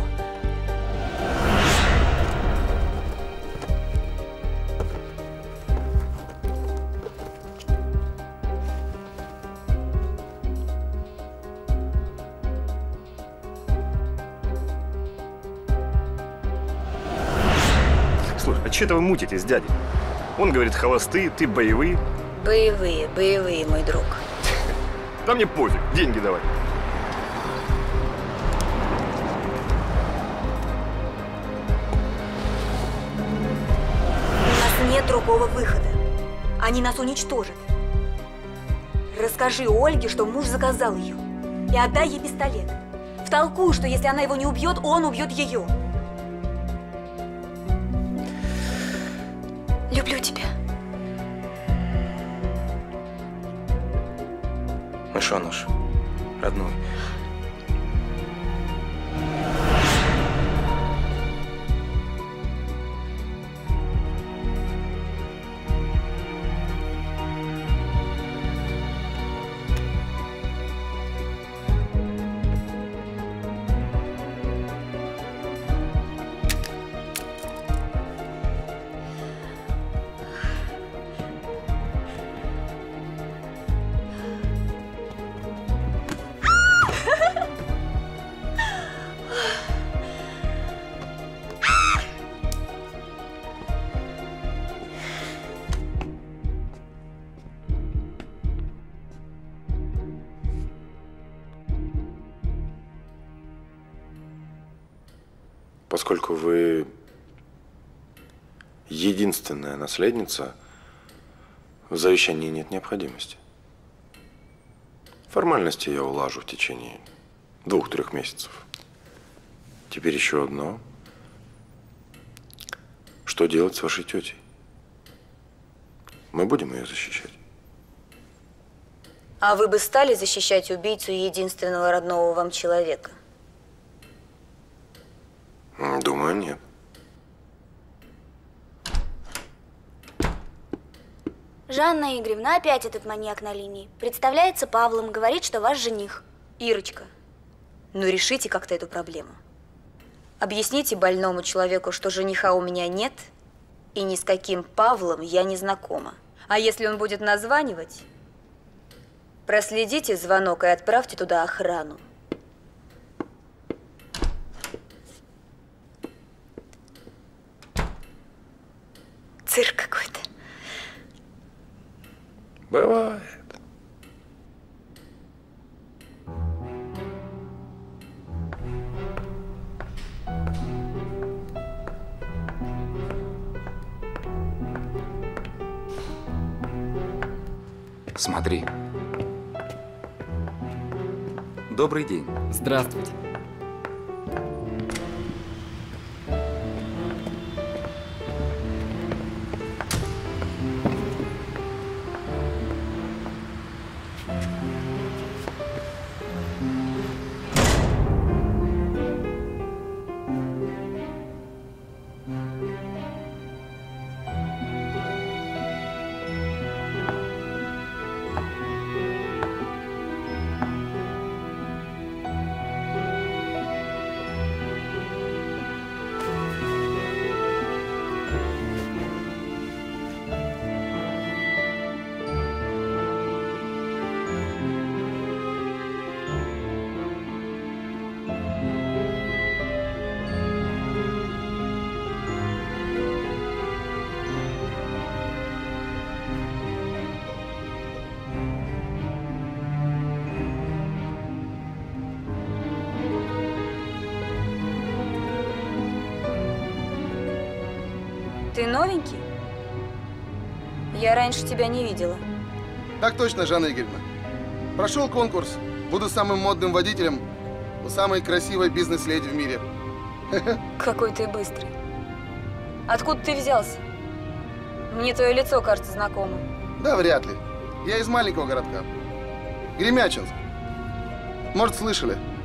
Слушай, а что это вы мутитесь, дядя? Он говорит холостые, ты боевые. Боевые, мой друг. Да мне пофиг, деньги давай. У нас нет другого выхода. Они нас уничтожат. Расскажи Ольге, что муж заказал ее. И отдай ей пистолет. Втолкуй, что если она его не убьет, он убьет ее. Люблю тебя. Мышоныш, родной. Поскольку вы единственная наследница, в завещании нет необходимости. Формальности я улажу в течение 2-3 месяцев. Теперь еще одно. Что делать с вашей тетей? Мы будем ее защищать. А вы бы стали защищать убийцу единственного родного вам человека? Думаю, нет. Жанна Игоревна, опять этот маньяк на линии. Представляется Павлом, говорит, что ваш жених. Ирочка, ну решите как-то эту проблему. Объясните больному человеку, что жениха у меня нет, и ни с каким Павлом я не знакома. А если он будет названивать, проследите звонок и отправьте туда охрану. Цирк какой-то. Бывает. Смотри. Добрый день. Здравствуйте. Ты новенький? Я раньше тебя не видела. Так точно, Жанна Игоревна. Прошел конкурс. Буду самым модным водителем у самой красивой бизнес-леди в мире. Какой ты быстрый. Откуда ты взялся? Мне твое лицо кажется знакомым. Да, вряд ли. Я из маленького городка. Гремячинск. Может, слышали?